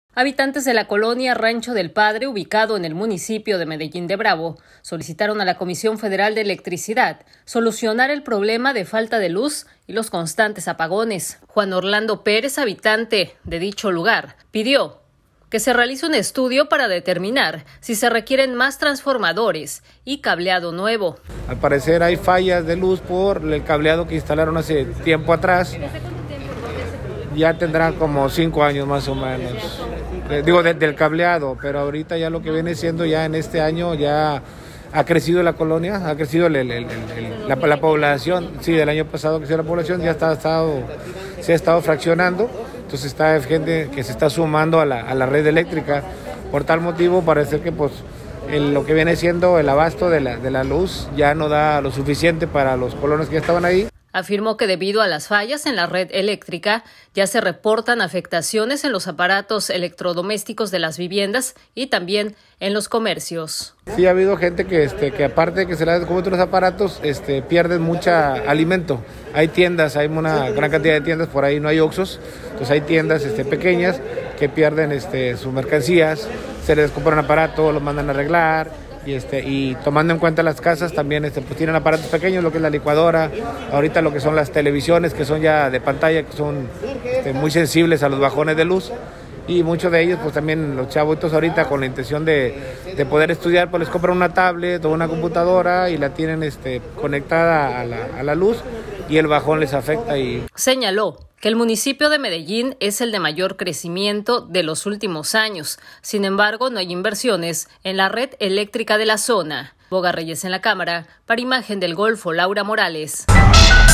Habitantes de la colonia Rancho del Padre, ubicado en el municipio de Medellín de Bravo, solicitaron a la Comisión Federal de Electricidad solucionar el problema de falta de luz y los constantes apagones. Juan Orlando Pérez, habitante de dicho lugar, pidió que se realice un estudio para determinar si se requieren más transformadores y cableado nuevo. Al parecer hay fallas de luz por el cableado que instalaron hace tiempo atrás. Ya tendrán como 5 años más o menos. Digo, del cableado, pero ahorita ya lo que viene siendo ya en este año ya ha crecido la colonia, ha crecido la población. Sí, del año pasado creció la población, ya se ha estado fraccionando. Entonces está gente que se está sumando a la red eléctrica. Por tal motivo parece que pues lo que viene siendo el abasto de la luz ya no da lo suficiente para los colonos que ya estaban ahí. Afirmó que debido a las fallas en la red eléctrica ya se reportan afectaciones en los aparatos electrodomésticos de las viviendas y también en los comercios. Sí, ha habido gente que aparte de que se les como otros aparatos, pierden mucha alimento. Hay tiendas, hay una gran cantidad de tiendas, por ahí no hay Oxxos, entonces hay tiendas pequeñas que pierden sus mercancías, se les compra un aparato, lo mandan a arreglar. Y tomando en cuenta las casas también pues tienen aparatos pequeños, lo que es la licuadora, ahorita lo que son las televisiones que son ya de pantalla, que son muy sensibles a los bajones de luz, y muchos de ellos pues también los chavitos ahorita con la intención de poder estudiar pues les compran una tablet o una computadora y la tienen conectada a la luz y el bajón les afecta. Señaló que el municipio de Medellín es el de mayor crecimiento de los últimos años. Sin embargo, no hay inversiones en la red eléctrica de la zona. Boga Reyes en la cámara, para Imagen del Golfo, Laura Morales.